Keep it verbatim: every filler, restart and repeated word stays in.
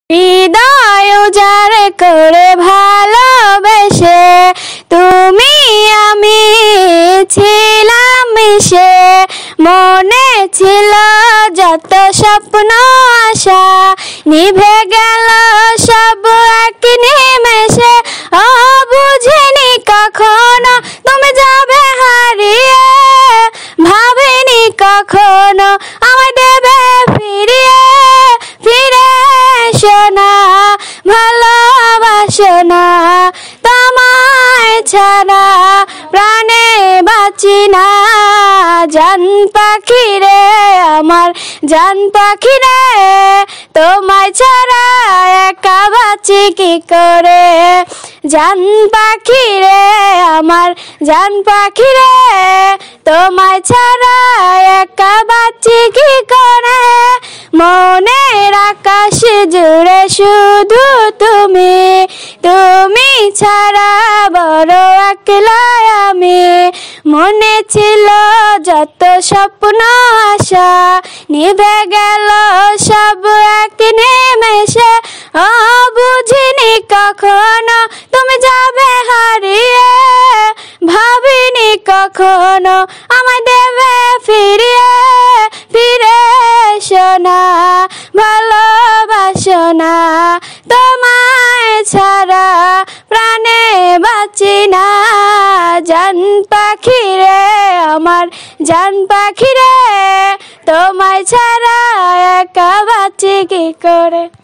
হৃদয় উজাড় করে ভালোবেসে তুমি আমি ছিলাম মিশে, মনে ছিল যত স্বপ্ন আশা নিভে গেল সব এক নিমেষে। ও বুঝিনি কখনো তুমি যাবে হারিয়ে, ভাবিনি কখনো আমায় দেবে ফিরিয়ে। ফিরে এসো না, ভালোবাসো না, তোমায় ছাড়া প্রাণে বাঁচি না। জান পাখি রে আমার জান পাখি রে, তোমায় ছাড়া একা বাঁচি কি করে। জান পাখি রে আমার জান পাখি রে, তোমায় ছাড়া একা বাঁচি কি করে। মনের আকাশ জুড়ে শুধু তুমি, তুমি ছাড়া বড় একলা আমি। মনে ছিল যত স্বপ্ন আশা নিভে গেল সব এক নিমেষে। ও বুঝিনি কখনো তুমি যাবে হারিয়ে, ভাবিনি কখনো আমায় দেবে ফিরিয়ে। ফিরে এসো না, ভালোবাসো না, তোমায় ছাড়া প্রাণে বাঁচি না। জান পাখি রে আমার জান পাখি রে, তোমায় ছাড়া একা বাঁচি কি করে।